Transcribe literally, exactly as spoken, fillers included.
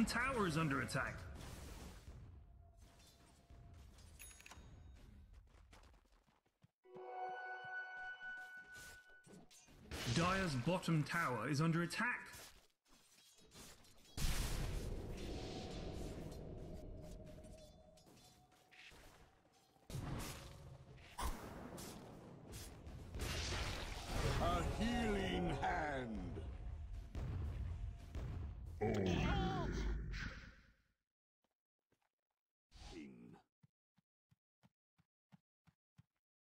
bottom tower is under attack. Dire's bottom tower is under attack. A healing hand. Oh.